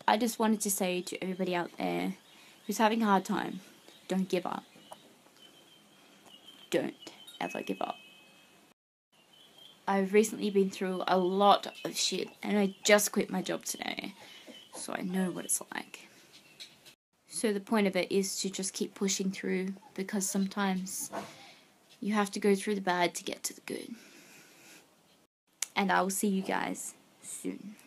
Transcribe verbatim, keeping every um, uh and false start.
I just wanted to say to everybody out there who's having a hard time, don't give up. Don't ever give up. I've recently been through a lot of shit, and I just quit my job today, so I know what it's like. So the point of it is to just keep pushing through, because sometimes you have to go through the bad to get to the good. And I will see you guys soon.